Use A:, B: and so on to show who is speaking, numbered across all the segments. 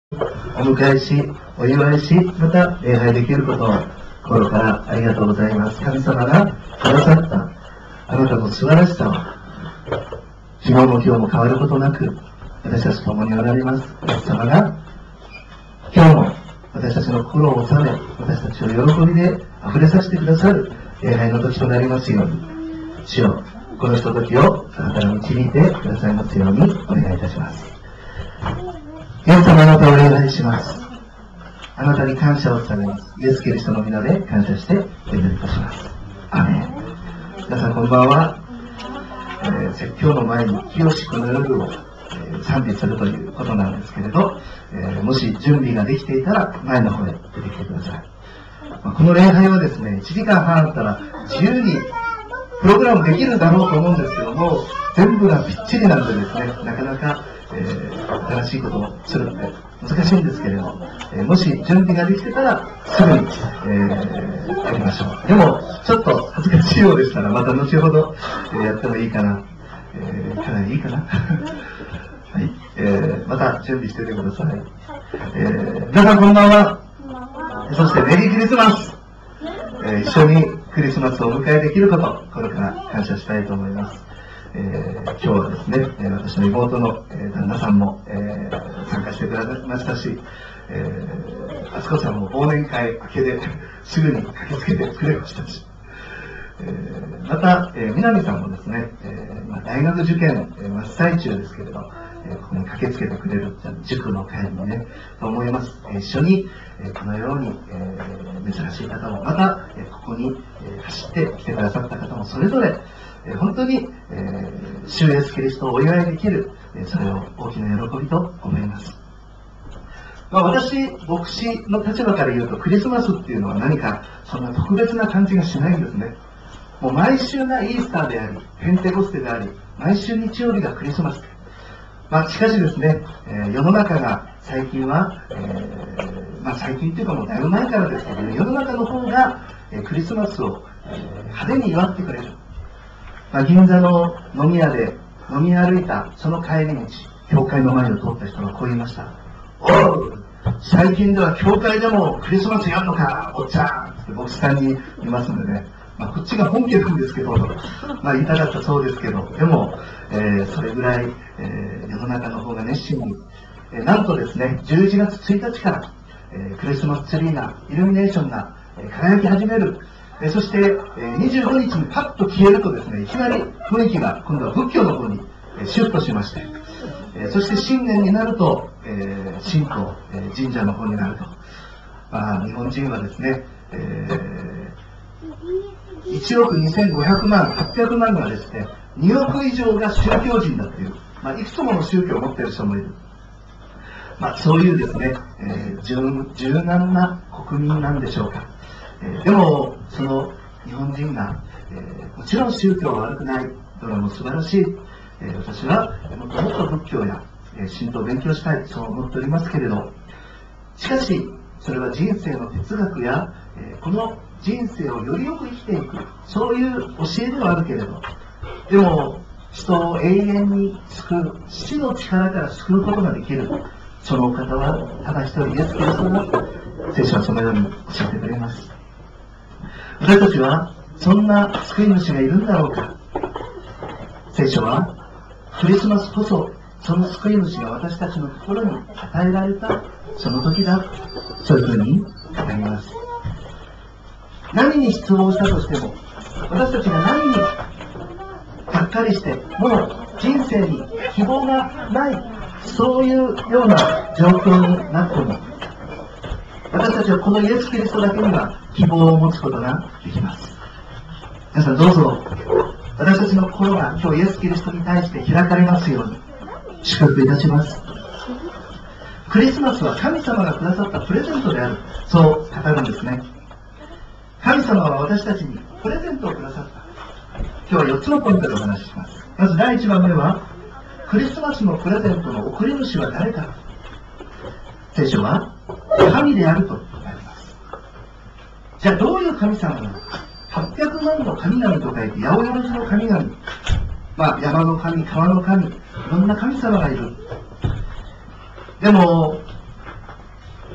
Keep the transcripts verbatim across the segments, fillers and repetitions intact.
A: お迎えし、お祝いし、また礼拝できることを心からありがとうございます。神様がくださったあなたの素晴らしさを、昨日も今日も変わることなく、私たちと共におられます。神様が今日も私たちの心を収め、私たちを喜びで溢れさせてくださる礼拝の時となりますように、主よ、このひとときをあなたが導いてくださいますようにお願いいたします。イエス様、あなたをお願いします。あなたに感謝をされます。イエス・キリストの皆で感謝してお祈りいたします。アメン。皆さんこんばんは。えー、説教の前に清しこの夜を、えー、賛美するということなんですけれど、えー、もし準備ができていたら前の方へ出てきてください。まあ、この礼拝はですね、いちじかんはんあったら自由にプログラムできるだろうと思うんですけども、全部がぴっちりなんでですね、なかなかえー、新しいことをするので難しいんですけれど、えー、もし準備ができてたらすぐに、えー、やりましょう。でもちょっと恥ずかしいようでしたらまた後ほど、えー、やってもいいかな、えー、かなりいいかなはい、えー、また準備しててください。えー、皆さんこんばんは。そしてメリークリスマス、えー、一緒にクリスマスをお迎えできること、これから感謝したいと思います。えー、今日はですね、私の妹の、えー、旦那さんも、えー、参加してくれましたし、えー、あつこさんも忘年会明けですぐに駆けつけてくれましたし、えー、また、えー、南さんもですね、えーまあ、大学受験、えー、真っ最中ですけれど、えー、ここに駆けつけてくれる塾の会にね、と思います。えー、一緒に、えー、このように、えー、珍しい方も、また、えー、ここに、えー、走ってきてくださった方もそれぞれ、えー、本当に、えー、主イエスキリストをお祝いできる、えー、それを大きな喜びと思います。まあ、私、牧師の立場から言うと、クリスマスっていうのは何かそんな特別な感じがしないんですね。もう毎週がイースターであり、ペンテコステであり、毎週日曜日がクリスマス。まあ、しかしですね、えー、世の中が最近は、えー、まあ最近というかもうだいぶ前からですけど、ね、世の中の方が、えー、クリスマスを、えー、派手に祝ってくれる。まあ、銀座の飲み屋で飲み歩いたその帰り道、教会の前を通った人がこう言いました。おう、最近では教会でもクリスマスやんのか、おっちゃんって牧師さんに言いますんでね、まあ、こっちが本家なんですけど、まあ、言いたかったそうですけど、でも、えー、それぐらい、えー、世の中の方が熱心に、えー、なんとですね、じゅういちがつついたちから、えー、クリスマスツリーが、イルミネーションが、えー、輝き始める。えー、そして、えー、にじゅうごにちにパッと消えるとですね、いきなり雰囲気が今度は仏教の方に、えー、シフトしまして、えー、そして新年になると、えー、神道、えー、神社の方になると。まあ、日本人はですね、えー、いちおくにせんごひゃくまん、はっぴゃくまんがですね、におく以上が宗教人だという、まあ、いくつもの宗教を持っている人もいる。まあ、そういうですね、えー、柔, 柔軟な国民なんでしょうか。えー、でも、その日本人が、えー、もちろん宗教は悪くない、どれも素晴らしい、えー、私はもっともっと仏教や、えー、神道を勉強したい、そう思っておりますけれど、しかし、それは人生の哲学や、えー、この人生をよりよく生きていく、そういう教えではあるけれど、でも、人を永遠に救う、死の力から救うことができる、そのお方はただ一人、イエス・キリストだと、聖書はそのように教えてくれます。私たちはそんな救い主がいるんだろうか。聖書はクリスマスこそその救い主が私たちの心に与えられたその時だ、そういうふうに語ります。何に失望したとしても、私たちが何にがっかりしてもう人生に希望がない、そういうような状況になっても、私たちはこのイエス・キリストだけには希望を持つことができます。皆さんどうぞ、私たちの心が今日イエス・キリストに対して開かれますように祝福いたします。クリスマスは神様がくださったプレゼントである、そう語るんですね。神様は私たちにプレゼントをくださった。今日はよっつのポイントでお話しします。まずだいいちばんめは、クリスマスのプレゼントの贈り主は誰か。聖書は神であるとなります。じゃあどういう神様なのか。はっぴゃくまんの神々と書いて八百万の神々、まあ、山の神、川の神、いろんな神様がいる。でも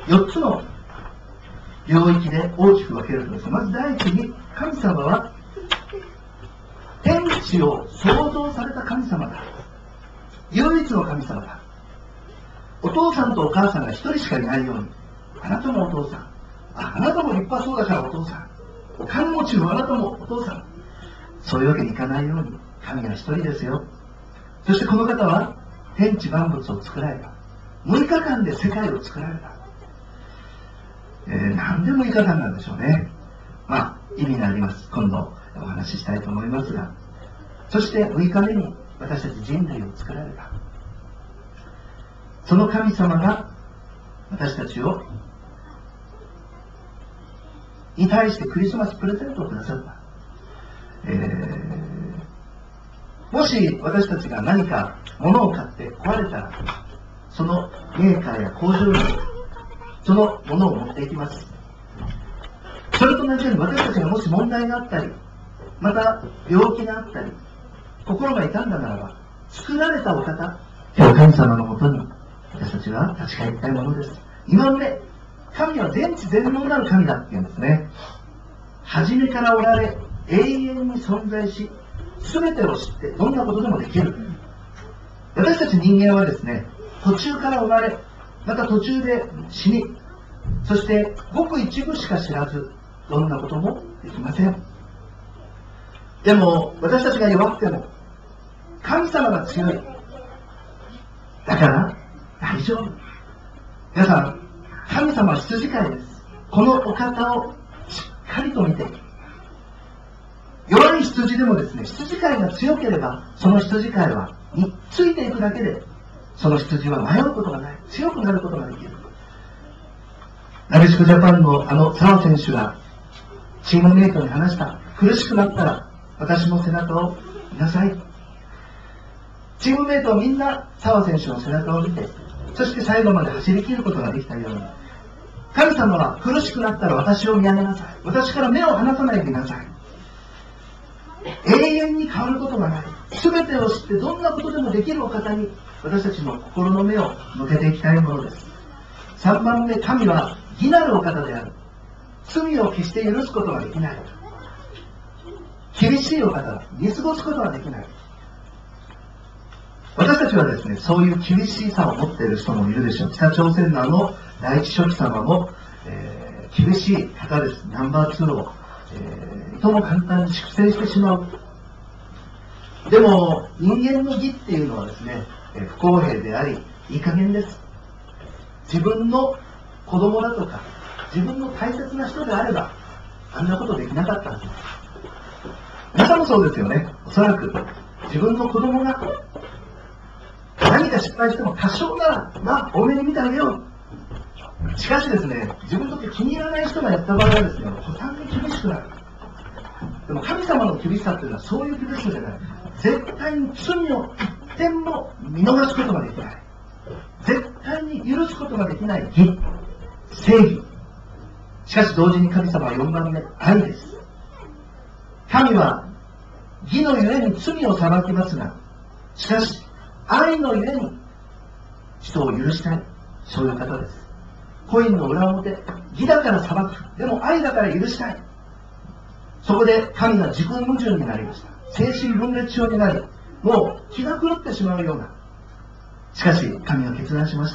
A: よっつの領域で大きく分けるとですね、まず第一に、神様は天地を創造された神様だ。唯一の神様だ。お父さんとお母さんが一人しかいないように、あなたもお父さん、ああなたも立派そうだからお父さん、お金持ちのあなたもお父さん、そういうわけにいかないように、神は一人ですよ。そしてこの方は天地万物を作られた。むいかかんで世界を作られた。えー、なんでむいかかんなんでしょうね。まあ、意味があります。今度お話ししたいと思いますが。そしてむいかめに私たち人類を作られた。その神様が私たちをに対してクリスマスプレゼントをくださった。えー、もし私たちが何か物を買って壊れたら、そのメーカーや工場にそのものを持っていきます。それと同じように私たちがもし問題があったり、また病気があったり、心が痛んだならば、作られたお方、今日神様のもとに私たちは立ち返りたいものです。今まで神は全知全能なる神だっていうんですね。初めからおられ、永遠に存在し、全てを知ってどんなことでもできる。私たち人間はですね、途中から生まれ、また途中で死に、そしてごく一部しか知らず、どんなこともできません。でも私たちが弱くても神様が強い。だから大丈夫。皆さん、神様は羊飼いです。このお方をしっかりと見て、弱い羊でもですね、羊飼いが強ければ、その羊飼いはについていくだけで、その羊は迷うことがない、強くなることができる。なでしこジャパンのあの澤選手がチームメイトに話した。苦しくなったら私の背中を見なさい。チームメイトはみんな澤選手の背中を見て、そして最後まで走り切ることができたように、神様は苦しくなったら私を見上げなさい。私から目を離さないでいなさい。永遠に変わることがない。全てを知ってどんなことでもできるお方に私たちの心の目を向けていきたいものです。さんばんめ、神は義なるお方である。罪を決して許すことができない。厳しいお方だ。見過ごすことができない。私たちはですね、そういう厳しさを持っている人もいるでしょう。北朝鮮のあの第一書記様も、えー、厳しい方です。ナンバーツーを、えー、いとも簡単に粛清してしまう。でも人間の義っていうのはですね、不公平であり、いい加減です。自分の子供だとか、自分の大切な人であれば、あんなことできなかったんです。皆さんもそうですよね。おそらく自分の子供が何か失敗しても多少なら、まあ、多めに見てあげよう。しかしですね、自分にとって気に入らない人がやった場合はですね、途端に厳しくなる。でも神様の厳しさっていうのはそういう厳しさじゃない。絶対に罪を一点も見逃すことができない。絶対に許すことができない義、正義。しかし同時に神様はよんばんめ、愛です。神は義のゆえに罪を裁きますが、しかし愛のゆえに人を許したい。そういう方です。コインの裏表、義だから裁く。でも愛だから許したい。そこで神が自己矛盾になりました。精神分裂症になり、もう気が狂ってしまうような。しかし神は決断しました。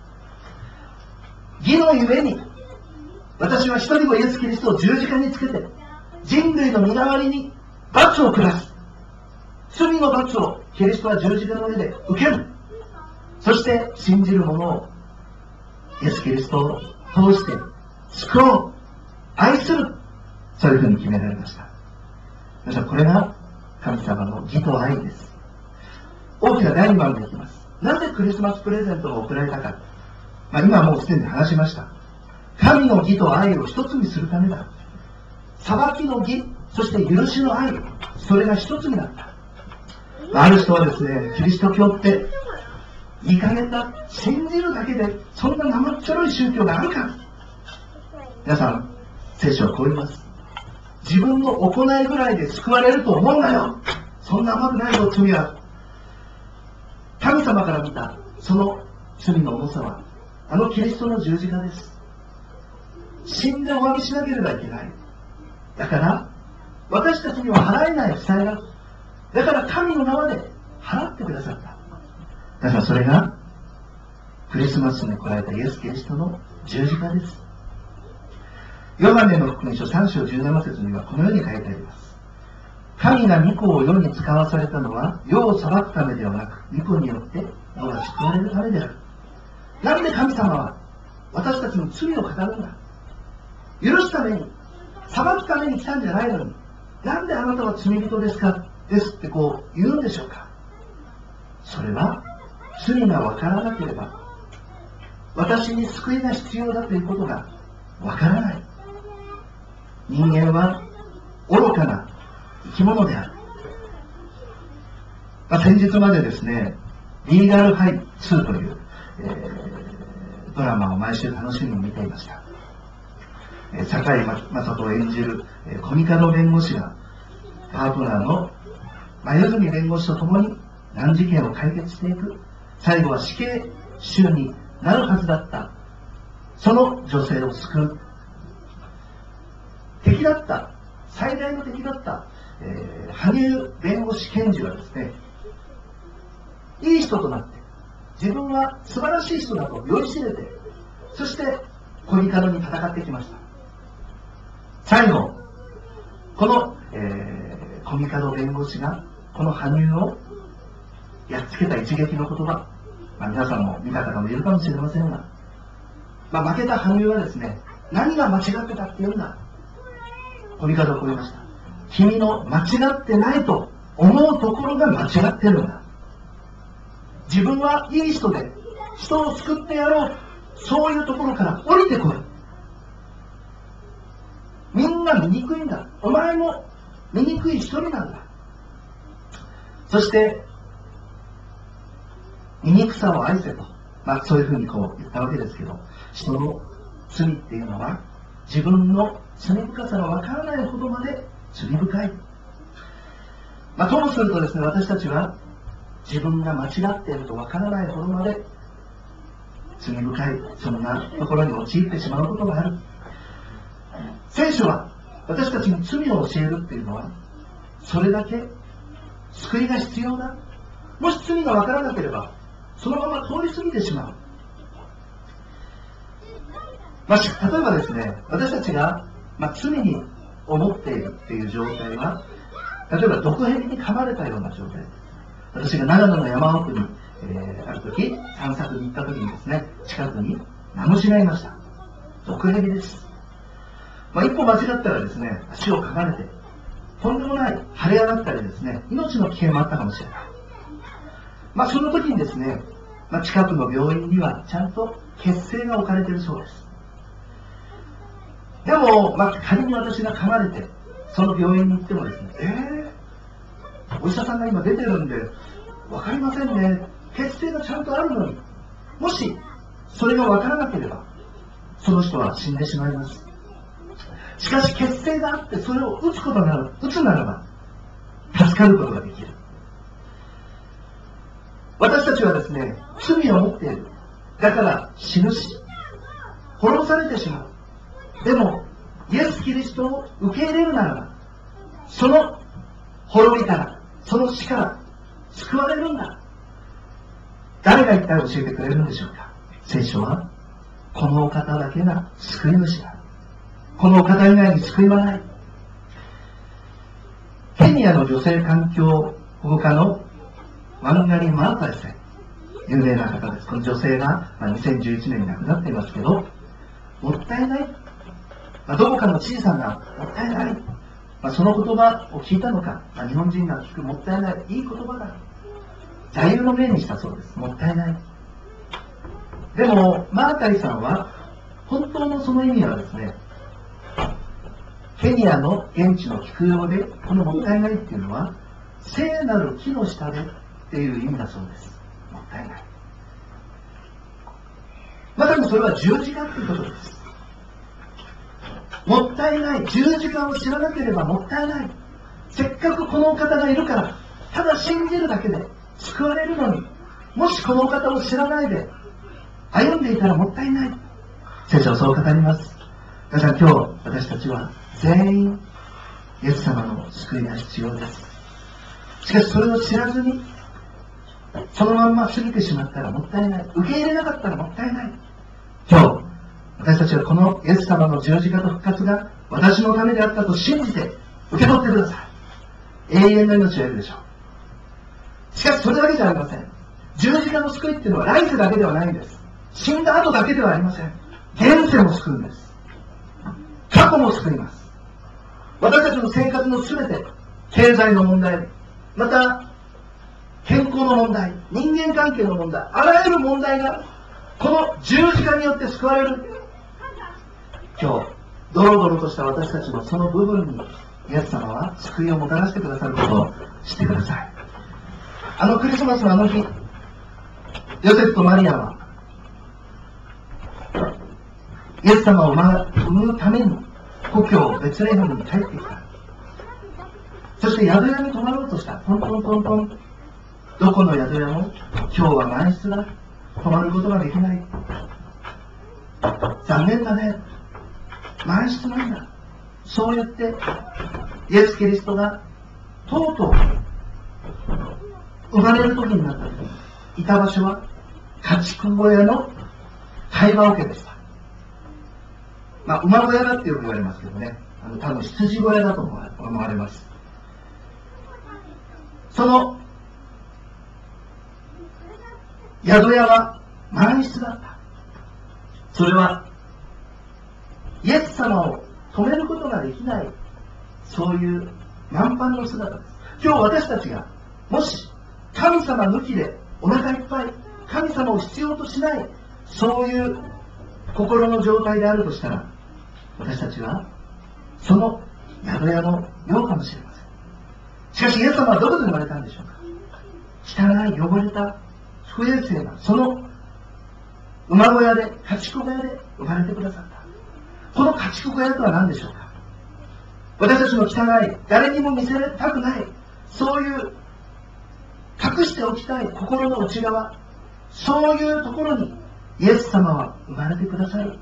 A: 義のゆえに私は一人子イエス・キリストを十字架につけて人類の身代わりに罰を下す。罪の罰をキリストは十字架の上で受ける。そして信じる者をイエス・キリストを通して救おう、愛する。そういうふうに決められました。皆さん、これが神様の義と愛です。大きなだいにばんでいきます。なぜクリスマスプレゼントが贈られたか。まあ、今はもうすでに話しました。神の義と愛を一つにするためだ。裁きの義、そして許しの愛、それが一つになった。ある人はですね、キリスト教っていい加減だ、信じるだけでそんな生っちょろい宗教があるか。皆さん、聖書はこう言います。自分の行いぐらいで救われると思うなよ。そんな甘くないよ、罪は。神様から見たその罪の重さは、 あのキリストの十字架です。死んでお詫びしなければいけない。だから私たちには払えない負債がある。だから神の名で払ってくださった。だからそれがクリスマスに来られたイエス・キリストの十字架です。ヨハネの福音書さん章じゅうなな節にはこのように書いてあります。神が御子を世に使わされたのは世を裁くためではなく、御子によって世が救われるためである。なんで神様は私たちの罪を語るんだ。許すために、裁くために来たんじゃないのに、なんであなたは罪人ですかですってこう言うんでしょうか。それは罪が分からなければ私に救いが必要だということが分からない。人間は愚かな生き物である。まあ、先日までですね、リーガルハイツーという、えー、ドラマを毎週楽しみに見ていました。えー、堺雅人を演じる、えー、コミカド弁護士がパートナーの黛弁護士と共に難事件を解決していく。最後は死刑囚になるはずだったその女性を救う。敵だった最大の敵だった、えー、羽生弁護士検事はですね、いい人となって自分は素晴らしい人だと酔いしれて、そしてコミカドに戦ってきました。最後この、えー、コミカド弁護士がこの羽生をやっつけた一撃の言葉、まあ、皆さんも見た方もいるかもしれませんが、まあ、負けた羽生はですね、何が間違ってたって言うんだ。コミカドを超えました。君の間違ってないと思うところが間違ってるんだ。自分はいい人で人を救ってやろう、そういうところから降りてこい。みんな醜いんだ。お前も醜い一人なんだ。そして醜さを愛せと、まあ、そういうふうにこう言ったわけですけど、人の罪っていうのは自分の罪深さがわからないほどまで罪深い。まあ、ともするとですね、私たちは自分が間違っているとわからないほどまで罪深い、そんなところに陥ってしまうことがある。聖書は私たちに罪を教えるっていうのは、それだけ救いが必要だ。もし罪がわからなければそのまま通り過ぎてしまう。まあ、例えばですね、私たちが、まあ、罪に思っているっていう状態は、例えば毒蛇に噛まれたような状態です。私が長野の山奥に、えー、ある時散策に行った時にですね、近くに名虫がいました。毒蛇です。まあ、一歩間違ったらですね、足を噛まれてとんでもない腫れ上がったりですね、命の危険もあったかもしれない。まあ、その時にですね、まあ、近くの病院にはちゃんと血清が置かれているそうです。でも、まあ、仮に私が噛まれてその病院に行ってもですね、えー、お医者さんが今出てるんで分かりませんね、血清がちゃんとあるのに、もしそれが分からなければその人は死んでしまいます。しかし血清があってそれを打つことなら打つならば助かることができる。私たちはですね、罪を持っている。だから死ぬし、滅されてしまう。でも、イエス・キリストを受け入れるならば、その滅びから、その死から救われるんだ。誰が一体教えてくれるんでしょうか。聖書は、このお方だけが救い主だ。このお方以外に救いはない。ケニアの女性環境保護家のワンガリ・マータですね、有名な方です。この女性がにせんじゅういちねんに亡くなっていますけど、もったいない、まあ、どこかの小さなもったいない、まあ、その言葉を聞いたのか、まあ、日本人が聞くもったいない、いい言葉だ、座右の銘にしたそうです。もったいない。でもマータリさんは本当のその意味はですね、ケニアの現地の聞く用で、このもったいないっていうのは聖なる木の下でっていう意味だそうです。もったいない。まさにそれは十字架っていうことです。もったいない。十字架を知らなければもったいない。せっかくこのお方がいるから、ただ信じるだけで救われるのに、もしこのお方を知らないで歩んでいたらもったいない。聖書はそう語ります。皆さん、今日私たちは全員イエス様の救いが必要です。しかしそれを知らずにそのまんま過ぎてしまったらもったいない。受け入れなかったらもったいない。今日私たちはこのイエス様の十字架と復活が私のためであったと信じて受け取ってください。永遠の命を得るでしょう。しかしそれだけじゃありません。十字架の救いっていうのは来世だけではないんです。死んだ後だけではありません。現世も救うんです。過去も救います。私たちの生活のすべて、経済の問題、また健康の問題、人間関係の問題、あらゆる問題がこの十字架によって救われる。今日ドロドロとした私たちのその部分にイエス様は救いをもたらしてくださることを知ってください。あのクリスマスのあの日、ヨセフとマリアはイエス様を産むために故郷ベツレヘムに帰ってきた。そして宿屋に泊まろうとした。トントントントン。どこの宿屋も今日は満室だ。泊まることができない。残念だね。満室なんだ。そう言ってイエス・キリストがとうとう生まれる時になった時にいた場所は家畜小屋の会話桶でした。まあ、馬小屋だってよく言われますけどね、あの多分羊小屋だと思われます。その宿屋は満室だった。それはイエス様を止めることができない、そういう満帆の姿です。今日私たちがもし神様抜きでお腹いっぱい、神様を必要としない、そういう心の状態であるとしたら、私たちはその宿屋のようかもしれません。しかしイエス様はどこで生まれたんでしょうか。汚い汚れた不衛生なその馬小屋で、家畜小屋で生まれてくださった。この家畜小屋とは何でしょうか。私たちの汚い、誰にも見せたくない、そういう隠しておきたい心の内側、そういうところにイエス様は生まれてくださる。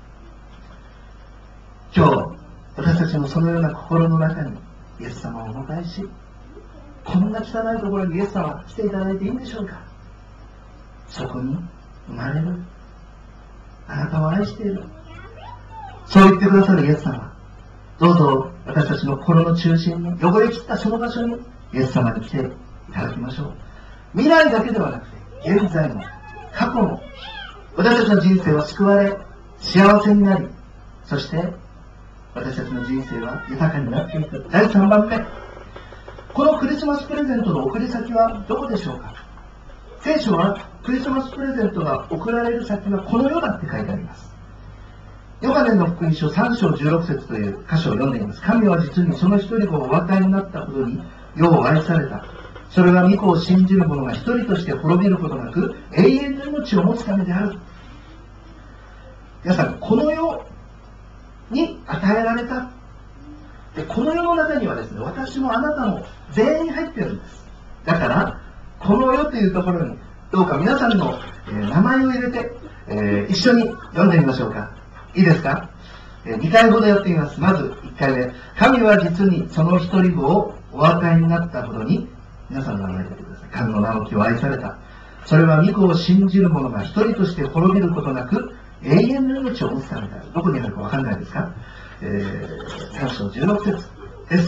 A: 今日私たちのそのような心の中にイエス様をお迎えし、こんな汚いところにイエス様は来ていただいていいんでしょうか。そこに生まれる、あなたを愛している、そう言ってくださるイエス様、どうぞ私たちの心の中心に、汚れ切ったその場所にイエス様に来ていただきましょう。未来だけではなくて現在も過去も私たちの人生は救われ幸せになり、そして私たちの人生は豊かになっていく。だいさんばんめ、このクリスマスプレゼントの送り先はどこでしょうか。聖書はクリスマスプレゼントが送られる先はこの世だって書いてあります。ヨハネの福音書さん章じゅうろく節という箇所を読んでいます。神は実にその一人子をお与えになったほどに世を愛された。それは御子を信じる者が一人として滅びることなく永遠の命を持つためである。皆さん、この世に与えられた。で、この世の中にはですね、私もあなたも全員入ってるんです。だから、この世というところに、どうか皆さんの、えー、名前を入れて、えー、一緒に読んでみましょうか。いいですか、えー、にかいほどやってみます。まずいっかいめ。神は実にその一人子をお与えになったほどに、皆さんの名前を入れてください。神の直樹を愛された。それは御子を信じる者が一人として滅びることなく、永遠の命を持つためである。どこにあるかわかんないですか。えー、さん章じゅうろく節です。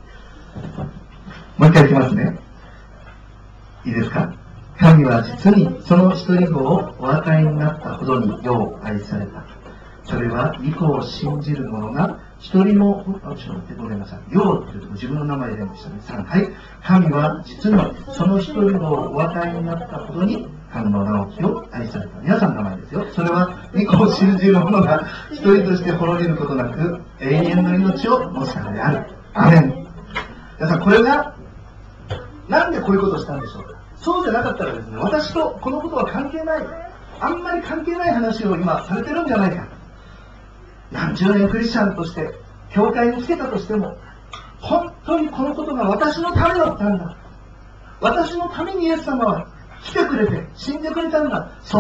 A: もう一回いきますね。いいですか。神は実にその一人子をお与えになったほどに世を愛された。それは御子を信じる者が一人も、あ、ちょっと待って、ごめんなさい。世というと自分の名前でましたね。さん、はい。神は実にその一人子をお与えになったほどに神の直樹を愛された。皆さんの名前ですよ。それは御子を信じる者が一人として滅びることなく永遠の命を持つためである。アメン。皆さん、これがなんでこういうことをしたんでしょうか。そうじゃなかったらですね、私とこのことは関係ない、あんまり関係ない話を今されてるんじゃないか。何十年クリスチャンとして教会に来てたとしても、本当にこのことが私のためだったんだ、私のためにイエス様は来てくれて死んでくれたんだ、そう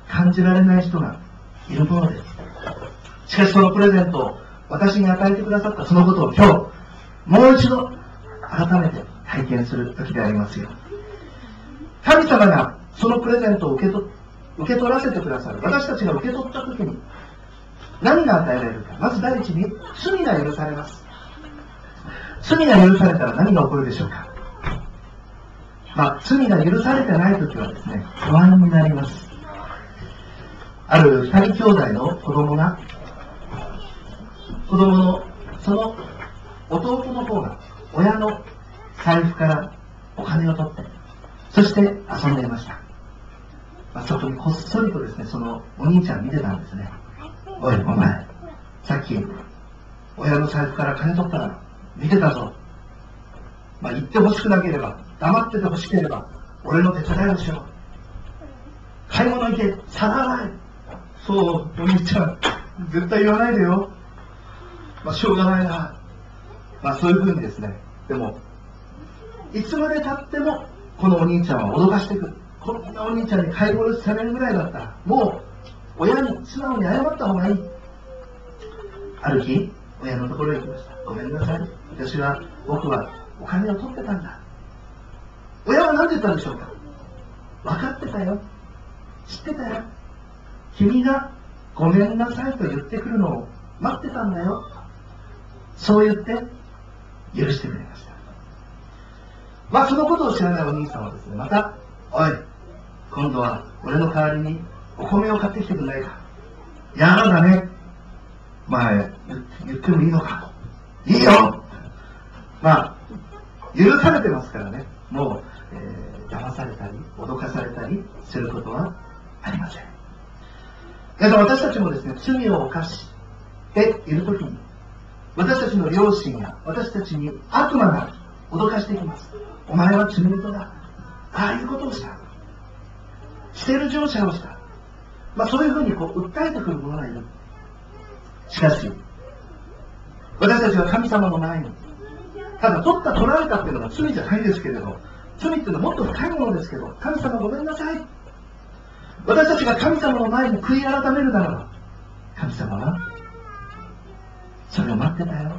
A: 感じられない人がいるものです。しかしそのプレゼントを私に与えてくださったそのことを今日、もう一度改めて体験する時でありますよ。神様がそのプレゼントを受け取、受け取らせてくださる。私たちが受け取った時に何が与えられるか。まず第一に罪が許されます。罪が許されたら何が起こるでしょうか。まあ、罪が許されてない時はですね、不安になります。ある二人兄弟の子供が、子供のその弟の方が親の財布からお金を取って、そして遊んでいました。まあ、そこにこっそりとですね、そのお兄ちゃん見てたんですね。おい、お前、さっき親の財布から金取ったら見てたぞ。まあ、言ってほしくなければ、黙っててほしければ、俺の手伝いをしよう。買い物行け、皿洗い。そう、お兄ちゃん、絶対言わないでよ。まあ、しょうがないな。まあ、そういうふうにですね、でも、いつまで経っても、このお兄ちゃんは脅かしてくる。こんなお兄ちゃんに飼い殺しされるぐらいだったら、もう、親に素直に謝った方がいい。ある日、親のところへ行きました。ごめんなさい。私は、僕はお金を取ってたんだ。親は何て言ったんでしょうか。分かってたよ。知ってたよ。君がごめんなさいと言ってくるのを待ってたんだよ。そう言って許してくれました。まあそのことを知らないお兄さんはですね、また、おい、今度は俺の代わりにお米を買ってきてくれないか。やだね。まあ言ってもいいのか。いいよ。まあ許されてますからね。もう、えー、騙されたり脅かされたりすることはありません。皆さん、私たちもですね、罪を犯しているときに、私たちの両親や私たちに悪魔が脅かしていきます。お前は罪人だ。ああいうことをした。捨てる乗車をした。まあそういうふうにこう訴えてくる者がいる。しかし、私たちは神様の前に、ただ取った取られたっていうのは罪じゃないですけれど、罪っていうのはもっと深いものですけど、神様ごめんなさい。私たちが神様の前に悔い改めるならば、神様はそれを待ってたよ。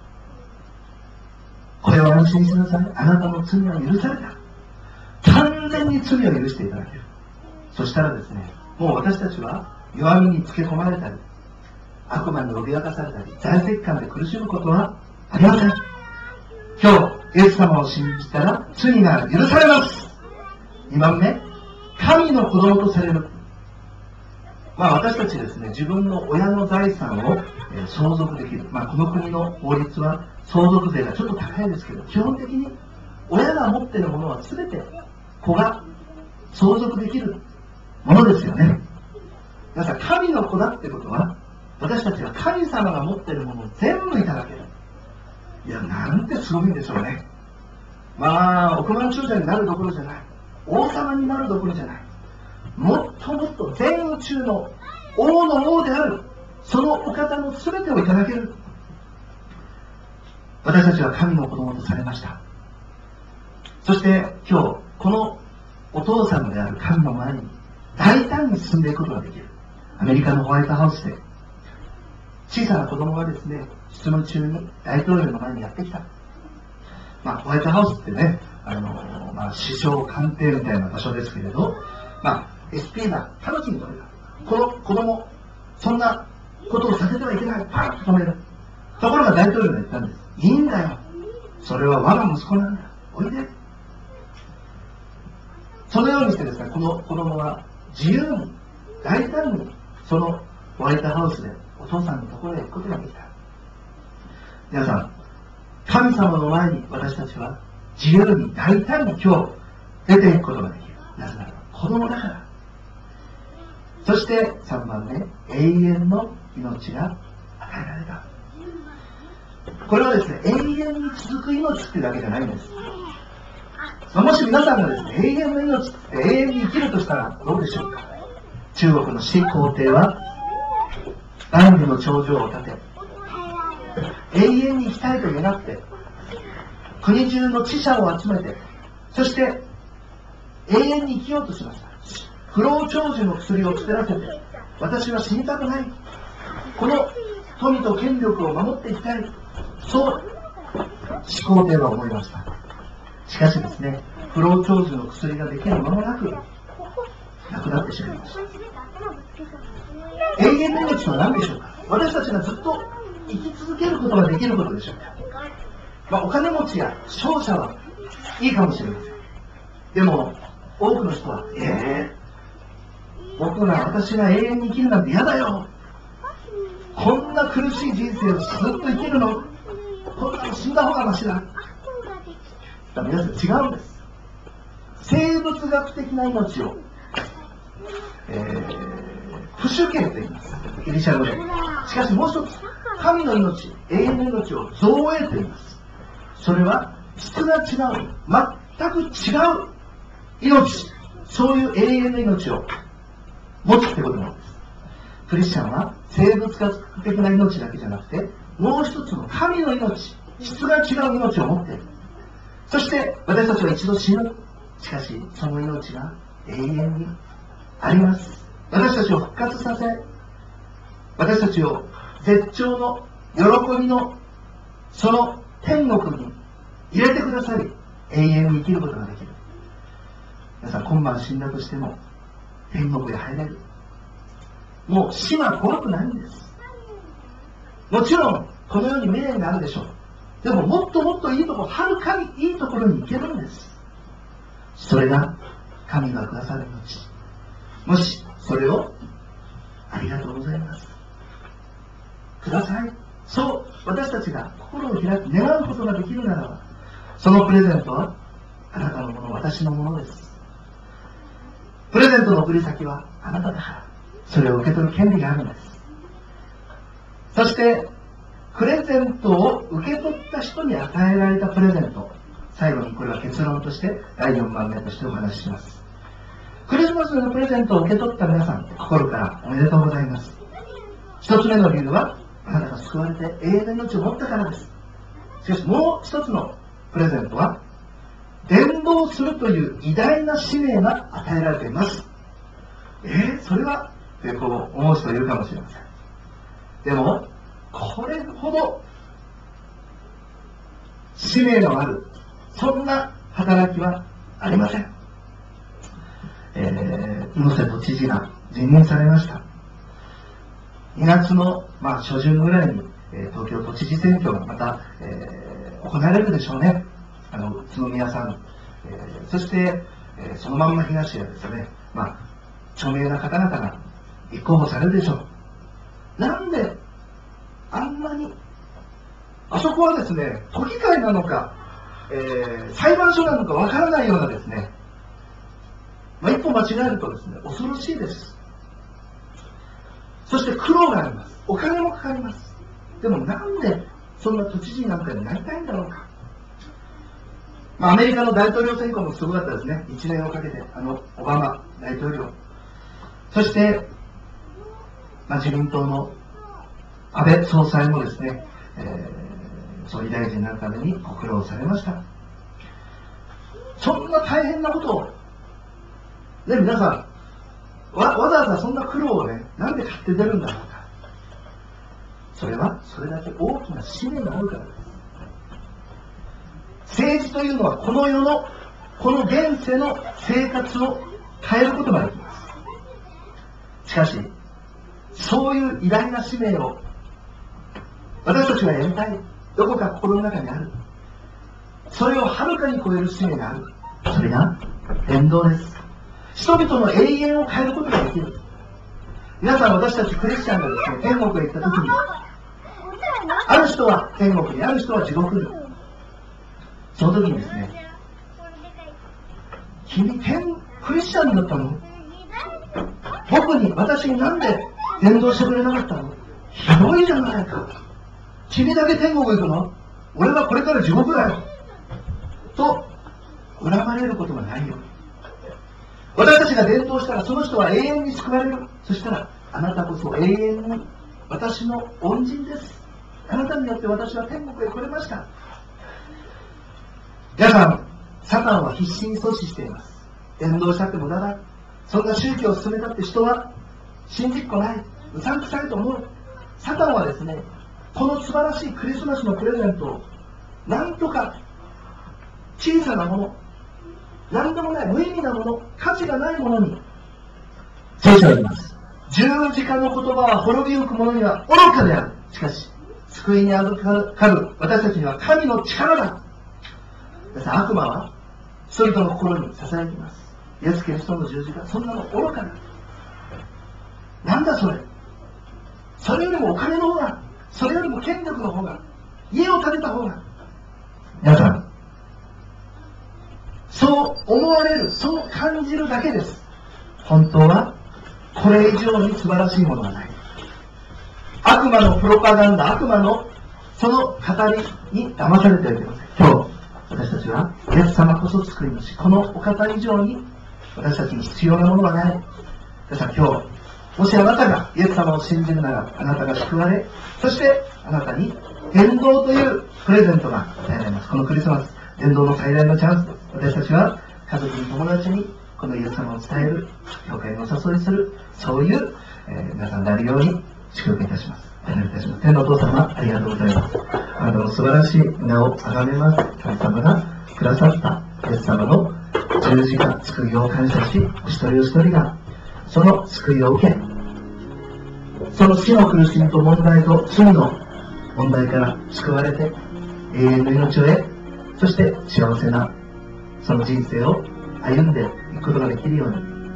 A: これを安心しなさい。あなたの罪は許された。完全に罪を許していただける。そしたらですね、もう私たちは弱みにつけ込まれたり、悪魔に脅かされたり、罪責感で苦しむことはありません。今日、イエス様を信じたら罪が許されます。にばんめ、神の子供とされる。まあ私たちですね、自分の親の財産を、えー、相続できる。まあこの国の法律は相続税がちょっと高いですけど、基本的に親が持っているものは全て子が相続できるものですよね。だから神の子だってことは、私たちは神様が持っているものを全部いただける。いや、なんてすごいんでしょうね。まあ億万長者になるどころじゃない。王様になるどころじゃない。もっともっと全宇宙の王の王であるそのお方の全てをいただける。私たちは神の子供とされました。そして今日このお父様である神の前に大胆に進んでいくことができる。アメリカのホワイトハウスで小さな子供がですね、質問中に大統領の前にやってきた。まあホワイトハウスってね、あのまあ、首相官邸みたいな場所ですけれど、まあ、エスピー が直ちに止めた。この子供、そんなことをさせてはいけない。パッと止める。ところが大統領が言ったんです。いいんだよ。それは我が息子なんだ。おいで。そのようにしてですね、この子供は自由に、大胆に、そのホワイトハウスでお父さんのところへ行くことができた。皆さん、神様の前に私たちは自由に大胆に今日出ていくことができる。なぜならば子供だから。そしてさんばんめ、永遠の命が与えられた。これはですね、永遠に続く命っていうだけじゃないんです。もし皆さんがですね、永遠の命って永遠に生きるとしたらどうでしょうか。中国の始皇帝は万里の長城を建て、永遠に生きたいと願って国中の知者を集めて、そして永遠に生きようとしました。 不老長寿の薬を作らせて、私は死にたくない。この富と権力を守っていきたい。そう始皇帝は思いました。しかしですね、不老長寿の薬ができる間もなく亡くなってしまいました。永遠の命とは何でしょうか。私たちがずっと生き続けることができることでしょうか。まあ、お金持ちや勝者はいいかもしれません。でも多くの人は、ええー、僕が私が永遠に生きるなんて嫌だよ。こんな苦しい人生をずっと生きるの、こんなの死んだ方がマシだ。皆さん違うんです。生物学的な命を、えー、不死刑と言います。ギリシャ語で。しかしもう一つ、神の命、永遠の命を造営と言います。それは質が違う、全く違う命、そういう永遠の命を持つってことなんです。クリスチャンは生物学的な命だけじゃなくて、もう一つの神の命、質が違う命を持っている。そして私たちは一度死ぬ。しかしその命が永遠にあります。私たちを復活させ、私たちを絶頂の喜びのその天国に入れてくださり、永遠に生きることができる。皆さん、今晩死んだとしても天国へ入れる。もう死は怖くないんです。もちろんこの世に未練があるでしょう。でももっともっといいところ、はるかにいいところに行けるんです。それが神がくださる命。もしそれをありがとうございますください、そう私たちが心を開き願うことができるならば、そのプレゼントはあなたのもの、私のものです。プレゼントの送り先はあなただから、それを受け取る権利があるんです。そしてプレゼントを受け取った人に与えられたプレゼント、最後にこれは結論としてだいよんばんめとしてお話しします。クリスマスのプレゼントを受け取った皆さん、心からおめでとうございます。一つ目の理由は、あなたが救われて永遠の命を持ったからです。しかしもう一つのプレゼントは、伝道するという偉大な使命が与えられています。えー、それはってこう思う人いるかもしれません。でもこれほど使命のあるそんな働きはありません。えー、猪瀬都知事が辞任されました。にがつの、まあ、初旬ぐらいに、えー、東京都知事選挙がまた、えー、行われるでしょうね。あの宇都宮さん、えー、そして、えー、そのまんま東へですね、まあ、著名な方々が立候補されるでしょう。なんであんなに、あそこはですね、都議会なのか、えー、裁判所なのかわからないようなですね、まあ、一歩間違えるとですね、恐ろしいです。そして苦労があります。お金もかかります。でもなんでそんな都知事なんかになりたいんだろうか。まあ、アメリカの大統領選挙もすごかったですね。いちねんをかけて、あのオバマ大統領、そして、まあ、自民党の安倍総裁もですね、えー、総理大臣になるためにご苦労されました。そんな大変なことを、ね、皆さん、わ, わざわざそんな苦労をね、なんで買って出るんだろうか。それは、それだけ大きな使命があるからです。政治というのは、この世の、この現世の生活を変えることができます。しかし、そういう偉大な使命を、私たちがやりたい、どこか心の中にある。それをはるかに超える使命がある。それが伝道です。人々の永遠を変えることができる。皆さん、私たちクリスチャンがですね、天国へ行った時に、ある人は天国に、ある人は地獄に。その時にですね、君、天クリスチャンだったの？僕に、私になんで伝道してくれなかったの？ひどいじゃないか。君だけ天国行くの？俺はこれから地獄だよ。と、恨まれることがないように。私たちが伝道したら、その人は永遠に救われる。そしたら、あなたこそ永遠に私の恩人です。あなたによって私は天国へ来れました。皆さん、サタンは必死に阻止しています。伝道したって無駄だ。 そんな宗教を進めたって人は信じっこない、うさんくさいと思う。サタンはですね、この素晴らしいクリスマスのプレゼントをなんとか小さなもの、何でもない無意味なもの、価値がないものに、聖書は言います。十字架の言葉は滅びゆく者には愚かである。しかし救いに預かる私たちには神の力だ。皆さん、悪魔は人々の心にささやきます。イエス・キリストの十字架、そんなの愚かだ。なんだそれ。それよりもお金の方が、それよりも権力の方が、家を建てた方が。皆さん、そう思われる、そう感じるだけです。本当はこれ以上に素晴らしいものがない。悪魔のプロパガンダ、悪魔のその語りに騙されてはいけません。今日私たちはイエス様こそ救い主、このお方以上に私たちに必要なものはない。皆さん、今日もしあなたがイエス様を信じるなら、あなたが救われ、そしてあなたに伝道というプレゼントが与えられます。このクリスマス、伝道の最大のチャンスです。私たちは家族に友達にこのイエス様を伝える、教会にお誘いする、そういう、えー、皆さんであるように祝福いたします。お願いいたします。天のお父様、ありがとうございます。あなたの素晴らしい名を崇めます。神様がくださったイエス様の十字架、救いを感謝し、お一人お一人がその救いを受け、その死の苦しみと問題と罪の問題から救われて、永遠の命を得、そして幸せなその人生を歩んでいくことができるように、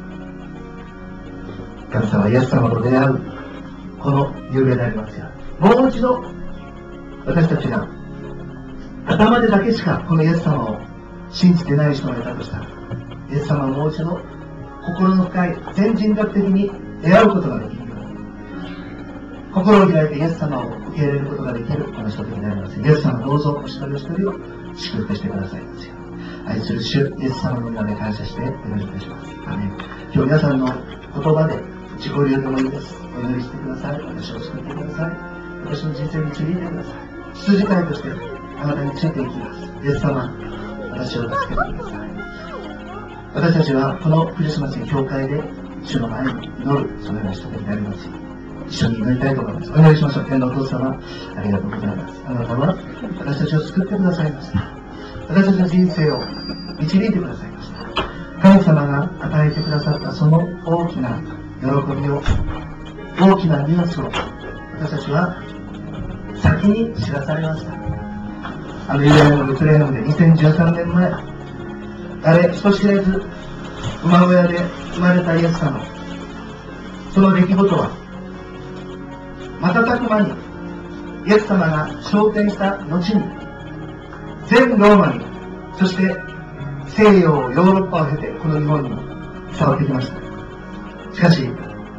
A: 神様はイエス様と出会うこの夕べでありますが、もう一度私たちが頭でだけしかこのイエス様を信じてない人がいたとしたら、イエス様をもう一度心の深い全人格的に出会うことができるように、心を開いてイエス様を受け入れることができるこの人であります。イエス様、どうぞお一人お一人を祝福してくださいますよ。愛する主イエス様の皆で感謝してお祈りいたします。アメン。今日皆さんの言葉で自己流でもいいです。お祈りしてください。私を救ってください。私の人生に導いてください。羊飼いとしてあなたについていきます。イエス様、私を助けてください。私たちはこのクリスマスに教会で主の前に祈る、そのような人になります。一緒に祈りたいと思います。お願いしましょう。天のお父様、ありがとうございます。あなたは私たちを救ってくださいました。私たちの人生を導いてくださいました。神様が与えてくださったその大きな喜びを、大きなニュースを私たちは先に知らされました。あのユダヤのベツレヘムでにせんじゅうさんねんまえ、誰人知れず馬小屋で生まれたイエス様、その出来事は瞬く間にイエス様が昇天した後に全ローマに、そして西洋ヨーロッパを経てこの日本に伝わってきました。しかし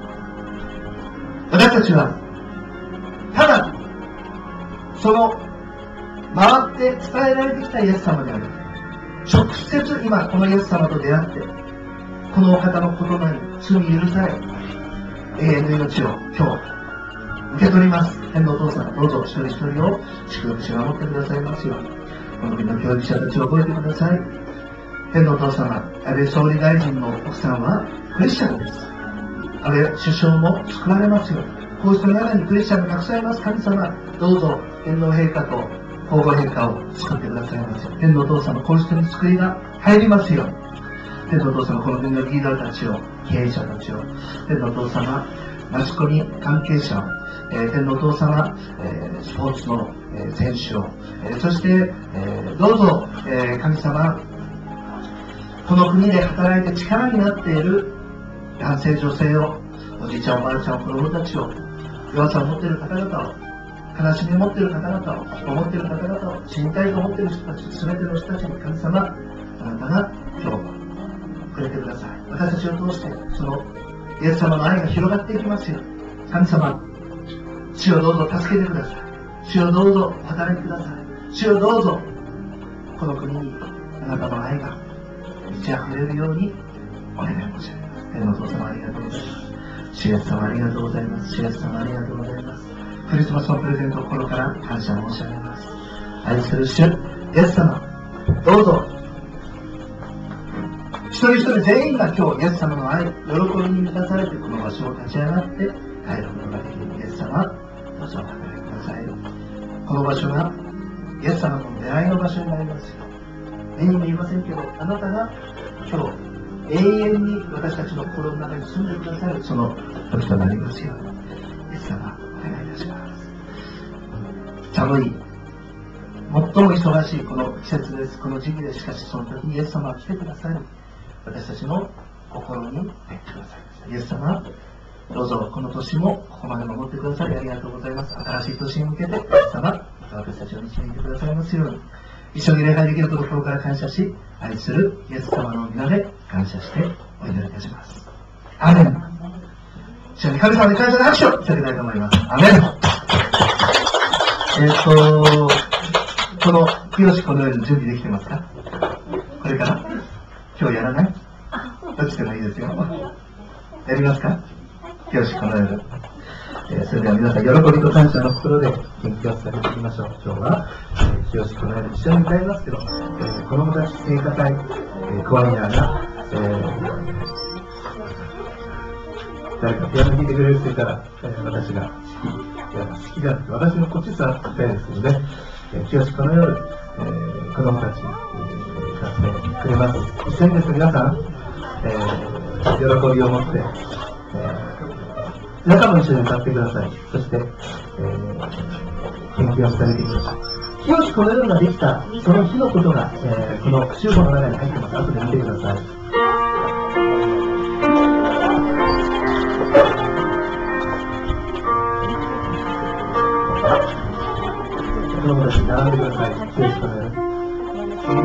A: 私たちはただその回って伝えられてきたイエス様である、直接今このイエス様と出会ってこのお方の言葉に罪許され永遠の命を今日受け取ります。天のお父様、どうぞ一人一人を祝福し守ってくださいますように。この国の教育者たちを覚えてください。天のお父様、安倍総理大臣の奥さんはクリスチャンです。安倍首相も救われますように。こうした中にクリスチャンがたくさんいます。神様、どうぞ天皇陛下と皇后陛下を救ってくださいますように。天のお父様、こうしたに救いが入りますように。天のお父様、この国のリーダーたちを、経営者たちを、天のお父様、マスコミ関係者を、えー、天のお父様、えー、スポーツの、えー、選手を、えー、そして、えー、どうぞ、えー、神様、この国で働いて力になっている男性女性を、おじいちゃんおばあちゃん子供たちを、弱さを持っている方々を、悲しみを持っている方々を、思っている方々を、死にたいと思っている人たち、すべての人たちに神様、あなたが今日くれてください。私たちを通してそのイエス様の愛が広がっていきますよ。神様、主をどうぞ助けてください。主をどうぞ働いてください。主をどうぞこの国にあなたの愛が満ち溢れるようにお願い申し上げます。天のお父様、ありがとうございます。主イエス様、ありがとうございます。主イエス様、ありがとうございます。クリスマスのプレゼントを心から感謝申し上げます。愛する主イエス様、どうぞ一人一人全員が今日イエス様の愛、喜びに満たされてこの場所を立ち上がって帰ることができるイエス様、どうぞお働きください。この場所がイエス様の出会いの場所になりますよ。目にも言いませんけど、あなたが今日永遠に私たちの心の中に住んでくださるその時となりますように、イエス様お願いいたします。寒い、最も忙しいこの季節です。この時期です。しかしその時にイエス様は来てくださり、私たちの心に入ってくださいました。イエス様、どうぞこの年もここまで守ってくださりありがとうございます。新しい年に向けてイエス様、また私たちを導いてくださいますように、一緒に礼拝できると心から感謝し、愛するイエス様の皆で感謝してお祈りいたします。アーメン。一緒に神様に感謝の拍手をいただきたいと思います。アーメン。えっと、この清このように準備できてますか？これから今日やらない？どっちでもいいですよ。やりますか？清このように。えー、それでは皆さん、喜びと感謝の心で研究をされていきましょう。今日は、えー、清このように一緒に歌いますけど、えー、子供たち聖歌隊、えー、コアニアが、えー、誰かピアノ弾いてくれる人いたら、えー、私が好き、いや好きじゃなくて、私のこっち座ってたいですので、えー、清この夜、えー、子供たち、えー、歌ってくれます。一緒にですね、皆さん、えー、喜びを持って、えー皆さんも一緒に歌ってください。そして、えー、研究をされていきましょう。清このようができた、その日のことが、えー、この集合の中に入ってます。後で見てください。